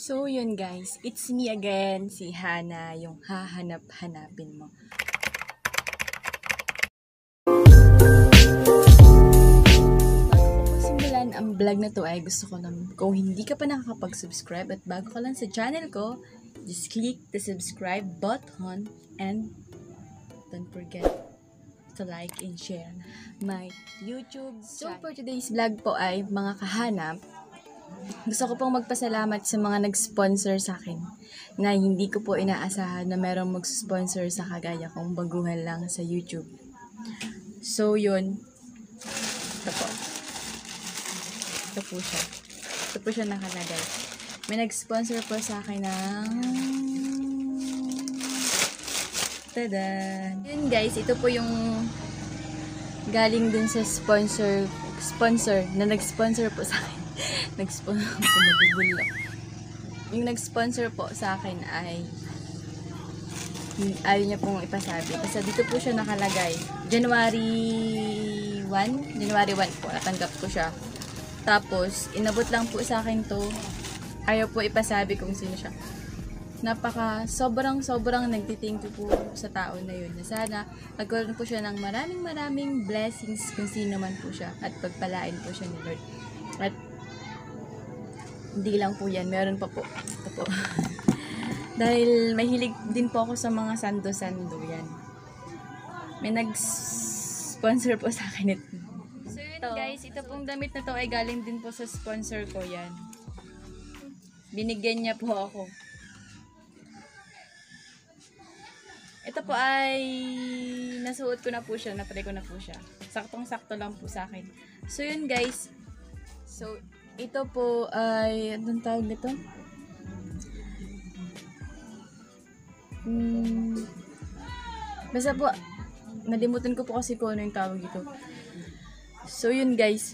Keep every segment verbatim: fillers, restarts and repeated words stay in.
So yun guys, it's me again, si Hana, yung hahanap-hanapin mo. Bago ko simulan ang vlog na to ay gusto ko na, kung hindi ka pa nakakapag-subscribe at bago ka lang sa channel ko, just click the subscribe button and don't forget to like and share my YouTube channel. So for today's vlog po ay mga kahanap, gusto ko pong magpasalamat sa mga nag-sponsor sa akin na hindi ko po inaasahan na merong mag-sponsor sa kagaya kong baguhan lang sa YouTube. So, yun. Ito po. Ito po siya. Ito po siya nakalagay. May nag-sponsor po sa akin ng... Tada! Yun guys, ito po yung galing dun sa sponsor sponsor na nag-sponsor po sa akin. Nag-sponsor po, nagugulo. Yung nag-sponsor po sa akin ay ayaw niya pong ipasabi. Kasi dito po siya nakalagay. January first, January first po, natanggap ko siya. Tapos, inabot lang po sa akin to. Ayaw po ipasabi kung sino siya. Napaka, sobrang, sobrang nagtithank you po sa tao na yun. Na sana, magkaroon po siya ng maraming, maraming blessings kung sino man po siya. At pagpalain po siya ni Lord. At hindi lang po yan, meron pa po. Ito po. Dahil mahilig din po ako sa mga sando-sando yan. May nag-sponsor po sa akin ito. So yun guys, ito pong damit na to ay galing din po sa sponsor ko yan. Binigyan niya po ako. Ito po ay nasuot ko na po siya, na-try ko na po siya. Saktong-sakto lang po sa akin. So yun guys. So ito po ay, anong tawag nito? Hmm, basta po, nalimutan ko po kasi kung ano yung tawag ito. So yun guys,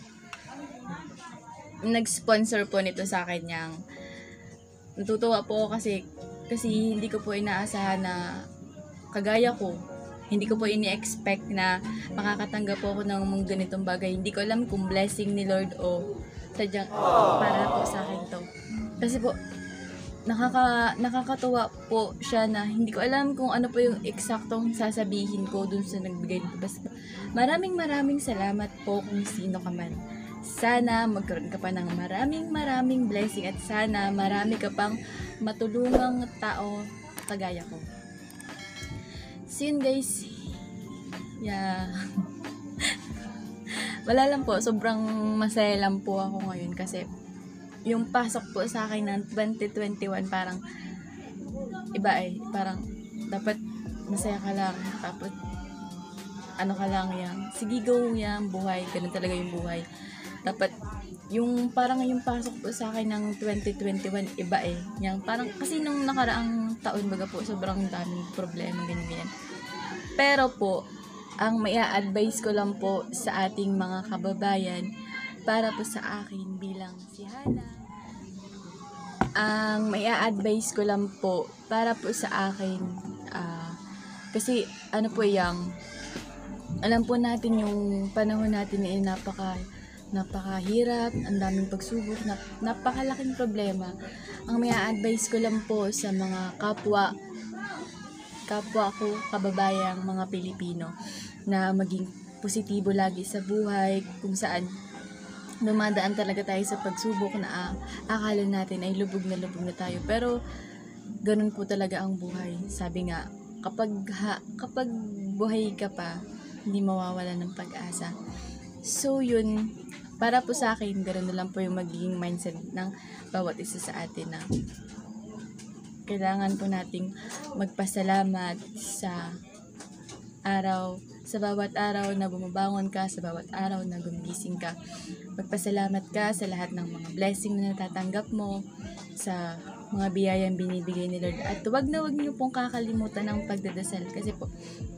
nag-sponsor po nito sa akin yang natutuwa po ako kasi, kasi hindi ko po inaasahan na kagaya ko. Hindi ko po ini-expect na makakatanggap po ako ng mga ganitong bagay. Hindi ko alam kung blessing ni Lord o sadyang para po sa akin to. Kasi po, nakaka, nakakatuwa po siya na hindi ko alam kung ano po yung eksaktong sasabihin ko dun sa nagbigay nito. Basta maraming maraming salamat po kung sino ka man. Sana magkaroon ka pa ng maraming maraming blessing at sana marami ka pang matulungang tao kagaya ko. So yun guys, yeah. Wala lang po, sobrang masaya lang po ako ngayon kasi yung pasok po sa akin ng twenty twenty-one parang iba eh, parang dapat masaya ka lang, tapos ano ka lang yan, sige go yan, buhay, ganun talaga yung buhay. Dapat yung parang yung pasok po sa akin ng twenty twenty-one iba eh, yung parang kasi nung nakaraang taon baga po sobrang daming problema ganyan ganyan. Pero po ang may a-advise ko lang po sa ating mga kababayan para po sa akin bilang si Hana. Ang may a-advise ko lang po para po sa akin uh, kasi ano po yung alam po natin yung panahon natin ay napaka napakahirap, ang daming pagsubok, nap, napakalaking problema. Ang may a-advise ko lang po sa mga kapwa kapwa ko, kababayang mga Pilipino na maging positibo lagi sa buhay kung saan dumadaan talaga tayo sa pagsubok na ah, akala natin ay lubog na lubog na tayo pero ganun po talaga ang buhay. Sabi nga kapag, ha, kapag buhay ka pa hindi mawawala ng pag-asa. So yun, para po sa akin ganun na lang po yung magiging mindset ng bawat isa sa atin na kailangan po nating magpasalamat sa araw, sa bawat araw na bumabangon ka, sa bawat araw na gumigising ka. Magpasalamat ka sa lahat ng mga blessing na natatanggap mo, sa mga biyayang binibigay ni Lord. At huwag na huwag niyo pong kakalimutan ang pagdadasal. Kasi po,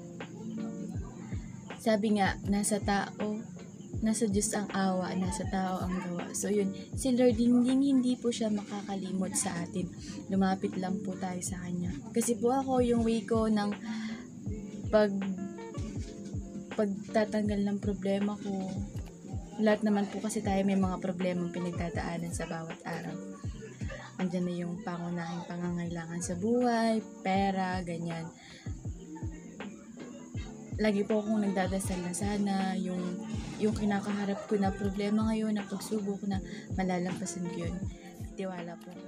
sabi nga, nasa tao, nasa Diyos ang awa, nasa tao ang gawa. So yun, si Lord hindi, hindi po siya makakalimot sa atin. Lumapit lang po tayo sa Kanya. Kasi po ako, yung way ko ng pag pagtatanggal ng problema ko, lahat naman po kasi tayo may mga problemang pinagdadaanan sa bawat araw. andyan na yung pangunahing pangangailangan sa buhay, pera, ganyan. Lagi po akong nagdadasal na sana yung, yung kinakaharap ko na problema ngayon, na pagsubok na malalampasan ko yun. Tiwala po.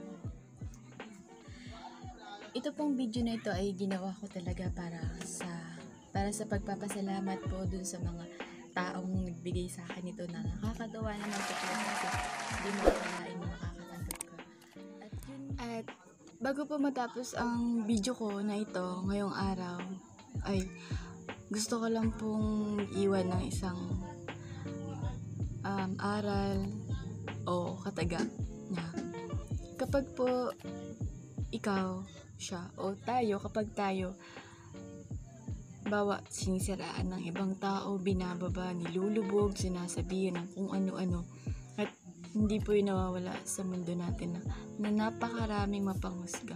Ito pong video na ito ay ginawa ko talaga para sa para sa pagpapasalamat po dun sa mga taong nagbigay sa akin ito na nakakatawa naman po po kasi hindi mo akalain na makakatanggap ka. At yun, at bago po matapos ang video ko na ito ngayong araw, ay gusto ko lang pong iwan ng isang um, aral o kataga na kapag po ikaw, siya, o tayo, kapag tayo bawa sinisiraan ng ibang tao, binababa, nilulubog, sinasabihan ng kung ano-ano, at hindi po yun nawawala sa mundo natin na, na napakaraming mapanghusga.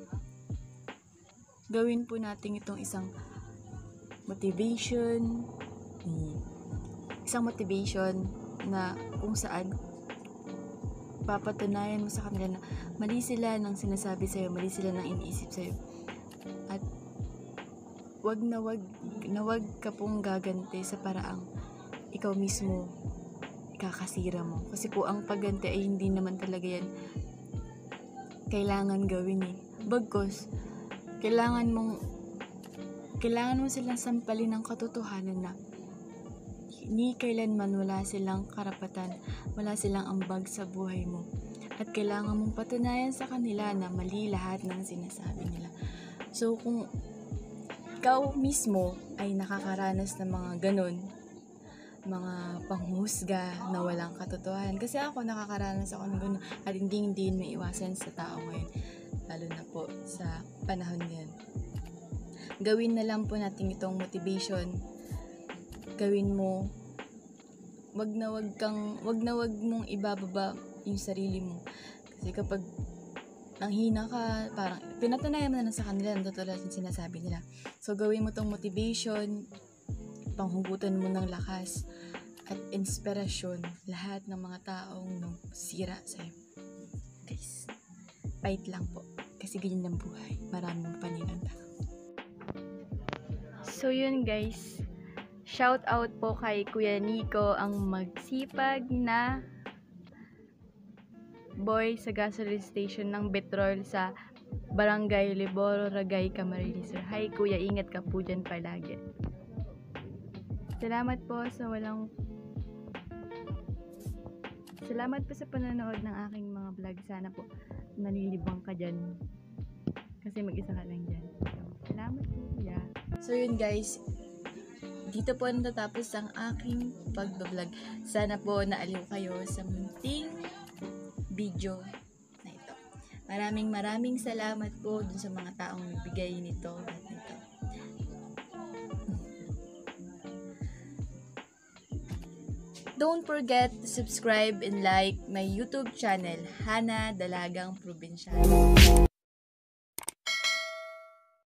Gawin po natin itong isang motivation, isang motivation na kung saan papatunayan mo sa kanila na mali sila ng sinasabi sa'yo, mali sila ng iniisip sa'yo. At wag na wag, na wag ka pong gaganti sa paraang ikaw mismo ikakasira mo. Kasi po ang pagganti ay hindi naman talaga yan kailangan gawin eh. Bagkus, kailangan mong kailangan mo silang sampalin ng katotohanan na ni kailanman wala silang karapatan, wala silang ambag sa buhay mo. At kailangan mong patunayan sa kanila na mali lahat ng sinasabi nila. So, kung ikaw mismo ay nakakaranas ng mga ganun, mga panghusga na walang katotohanan. Kasi ako, nakakaranas ako ng ganun at hindi hindi maiwasan sa tao ngayon. Lalo na po sa panahon ngayon. Gawin na lang po natin itong motivation. Gawin mo, wag na wag kang wag na wag mong ibababa yung sarili mo, kasi kapag ang hina ka, parang pinatunayan mo na sa kanila ang totoo yung sinasabi nila. So gawin mo tong motivation, panghugutan mo ng lakas at inspirasyon lahat ng mga taong nung sira sa'yo. Guys, fight lang po, kasi ganyan ang buhay, maraming paninanda. So yun guys, shout out po kay Kuya Nico, ang magsipag na boy sa gasoline station ng Betrol sa Barangay Liboro, Ragay, Camarines. Hi Kuya, ingat ka po dyan palagi. Salamat po sa walang Salamat po sa panonood ng aking mga vlog. Sana po nalilibang ka dyan kasi mag-isa ka lang dyan. Salamat po Kuya. So yun guys, dito po natatapos ang aking pagbablog. Sana po naaliw kayo sa munting video na ito. Maraming maraming salamat po dun sa mga taong nagbigay nito at nito. Don't forget to subscribe and like my YouTube channel, Hana Dalagang Probinsyano.